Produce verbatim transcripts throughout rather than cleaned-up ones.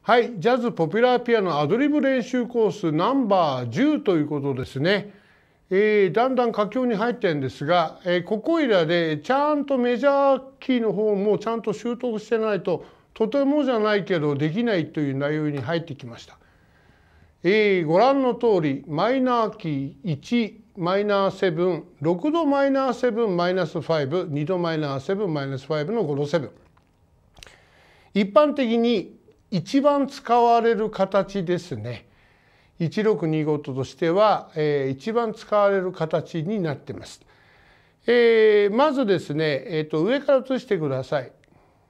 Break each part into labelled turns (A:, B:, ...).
A: はい、ジャズポピュラーピアノアドリブ練習コースナンバーじゅうということですね。えー、だんだん佳境に入ってるんですが、えー、ここいらでちゃんとメジャーキーの方もちゃんと習得してないととてもじゃないけどできないという内容に入ってきました。えー、ご覧の通りマイナーキーいちマイナーセブンろくどマイナーセブンマイナスごにどマイナーセブンマイナスごのごどセブン。一般的に一番使われる形ですね。いちろくにごととしては、えー、一番使われる形になっています。えー、まずですね、えーと、上から写してください。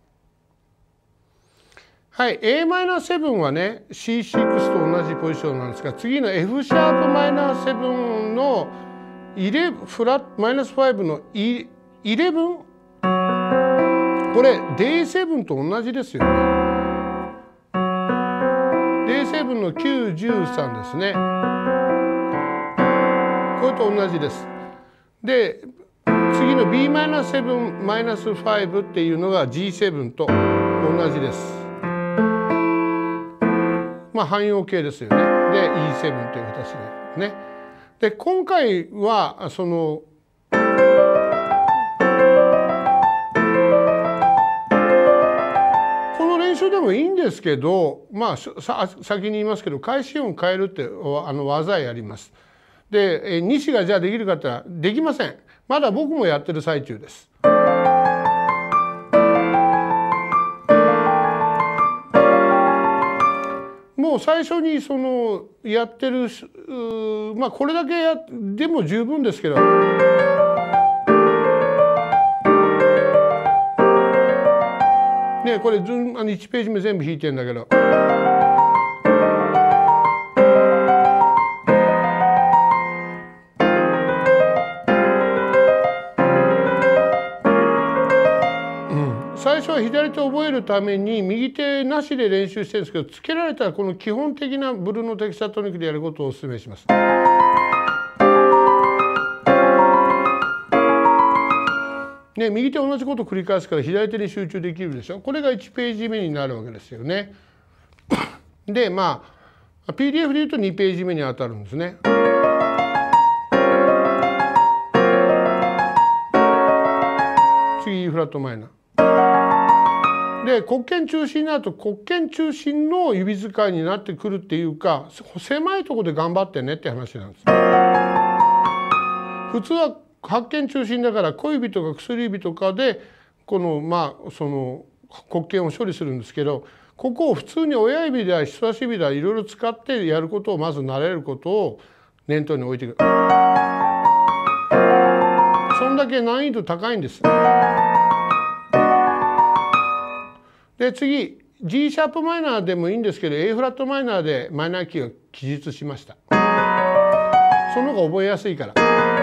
A: はい、エーマイナーセブン はね シーシックス と同じポジションなんですが、次の F シャープマイナーセブンのじゅうフラットマイナスごのじゅういち、これ ディーセブン と同じですよね。ディーセブン のきゅう、じゅうさんですね。これと同じです。で、次の ビーマイナーセブンマイナスご っていうのが ジーセブン と同じです。まあ汎用形ですよね。で イーセブン という形でね。で今回はそのこの練習でもいいんですけど、まあさ先に言いますけど開始音を変えるってあの技やります。で西がじゃあできるかって言ったらできません。まだ僕もやってる最中です。もう最初にそのやってるまあこれだけやでも十分ですけど。ね、これあのいちページ目全部弾いてるんだけど。最初は左手を覚えるために右手なしで練習してるんですけど、つけられたらこの基本的なブルーノ・テキサトニックでやることをお勧めします。ね、右手同じことを繰り返すから左手に集中できるでしょ。これがいちページ目になるわけですよね。でまあ ピーディーエフ で言うとにページ目に当たるんですね。次 E フラットマイナー。で黒鍵中心になると黒鍵中心の指使いになってくるっていうか、狭いところで頑張ってねって話なんです。普通は白鍵中心だから小指とか薬指とかでこのまあその黒鍵を処理するんですけど、ここを普通に親指だ人差し指だいろいろ使ってやることをまず慣れることを念頭に置いてくる。そんだけ難易度高いんです。で次 G シャープマイナーでもいいんですけど A フラットマイナーでマイナーキーを記述しました。その方が覚えやすいから。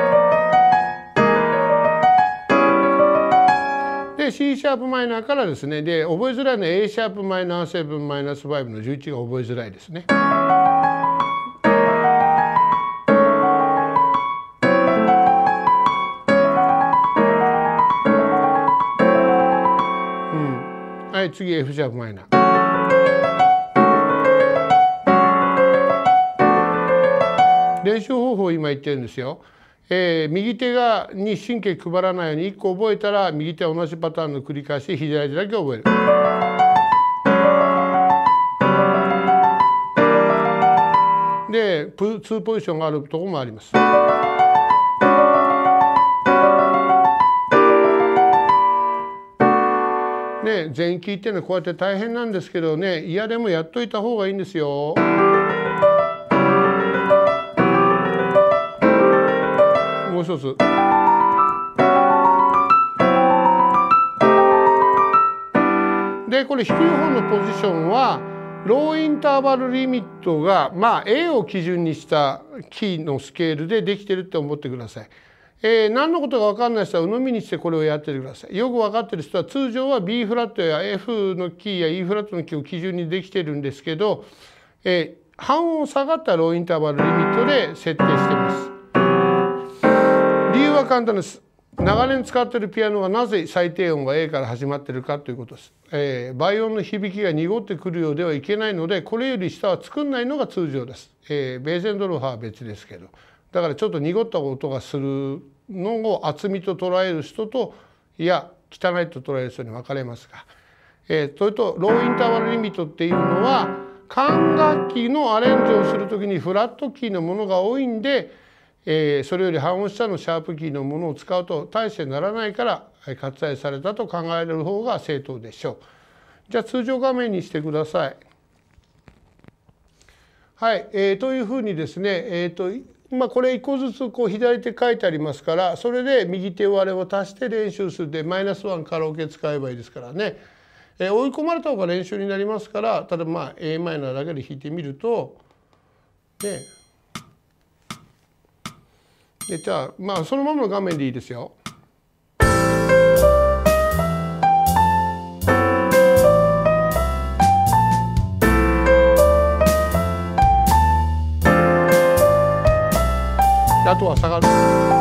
A: で C シャープマイナーからですね、で覚えづらいのは A シャープマイナーセブンマイナスごのじゅういちが覚えづらいですね。はい、次 F シャープマイナー。練習方法を今言ってるんですよ。えー、右手がに神経配らないようにいっこ覚えたら右手は同じパターンの繰り返し左手だけ覚える。でにポジションがあるところもあります。ね、全キーっていうのはこうやって大変なんですけどね、嫌でもやっといた方がいいんですよ。もう一つ。でこれ低い方のポジションはローインターバルリミットがまあ A を基準にしたキーのスケールでできてるって思ってください。えー、何のことが分かんない人は鵜呑みにしてこれをやっててください。よく分かってる人は通常は B フラットや F のキーや E フラットのキーを基準にできてるんですけど、えー、半音下がったローインターバルリミットで設定しています。理由は簡単です。 長年使っているピアノがなぜ最低音が A から始まっているかということです。えー、倍音の響きが濁ってくるようではいけないので、これより下は作んないのが通常です。えー、ベーゼンドルファーは別ですけど、だからちょっと濁った音がするのを厚みと捉える人と、いや汚いと捉える人に分かれますが、えー、それとローインターバルリミットっていうのは管楽器のアレンジをする時にフラットキーのものが多いんで、えー、それより半音下のシャープキーのものを使うと大してならないから割愛されたと考えられる方が正当でしょう。じゃあ通常画面にしてください。はい、えー、というふうにですね、えーとまあ、これいっこずつこう左手書いてありますから、それで右手割れを足して練習するでマイナスワンカラオケ使えばいいですからね、えー、追い込まれた方が練習になりますから、例えばまあ エーマイナーだけで弾いてみると、ね、でじゃあまあそのままの画面でいいですよ。あとは下がる。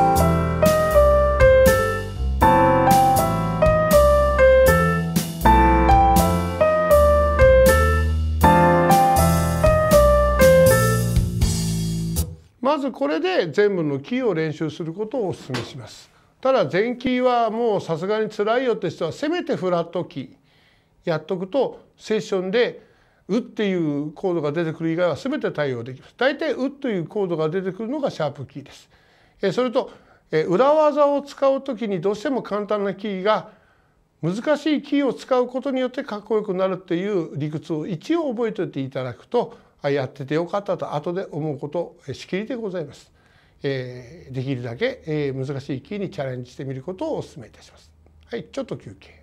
A: まずこれで全部のキーを練習することをお勧めします。ただ全キーはもうさすがにつらいよって人はせめてフラットキーやっとくとセッションで「う」っていうコードが出てくる以外は全て対応できます。大体「う」というコードが出てくるのがシャープキーです。それと裏技を使う時にどうしても簡単なキーが難しいキーを使うことによってかっこよくなるっていう理屈を一応覚えておいていただくと、やっててよかったと後で思うことしきりでございます。えー、できるだけ難しいキーにチャレンジしてみることをお勧めいたします。はい、ちょっと休憩。